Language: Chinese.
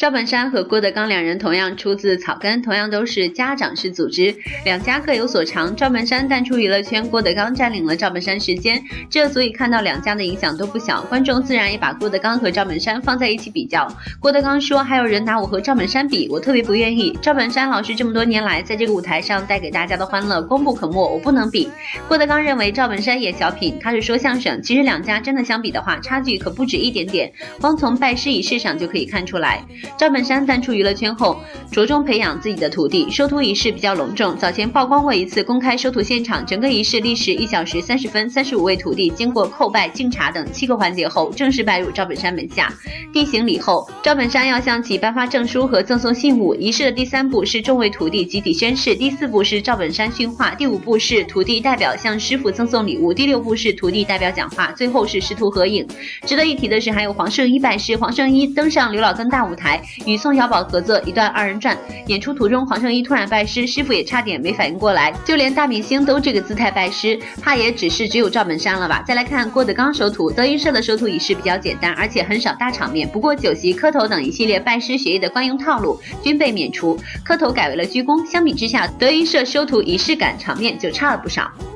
赵本山和郭德纲两人同样出自草根，同样都是家长式组织，两家各有所长。赵本山淡出娱乐圈，郭德纲占领了赵本山时间，这所以看到两家的影响都不小，观众自然也把郭德纲和赵本山放在一起比较。郭德纲说还有人拿我和赵本山比，我特别不愿意。赵本山老师这么多年来在这个舞台上带给大家的欢乐功不可没，我不能比。郭德纲认为赵本山也小品，他是说相声，其实两家真的相比的话，差距可不止一点点，光从拜师仪式上就可以看出来。赵本山淡出娱乐圈后，着重培养自己的徒弟，收徒仪式比较隆重。早前曝光过一次公开收徒现场，整个仪式历时1小时30分，35位徒弟经过叩拜、敬茶等7个环节后，正式拜入赵本山门下。递行礼后，赵本山要向其颁发证书和赠送信物。仪式的第3步是众位徒弟集体宣誓，第4步是赵本山训话，第5步是徒弟代表向师傅赠送礼物，第6步是徒弟代表讲话，最后是师徒合影。值得一提的是，还有黄圣依拜师，黄圣依登上刘老根大舞台，与宋小宝合作一段2人转。演出途中，黄圣依突然拜师，师傅也差点没反应过来，就连大明星都这个姿态拜师，怕也只有赵本山了吧。再来看郭德纲收徒，德云社的收徒仪式比较简单，而且很少大场面，不过酒席、磕头等一系列拜师学艺的惯用套路均被免除，磕头改为了鞠躬。相比之下，德云社收徒仪式感场面就差了不少。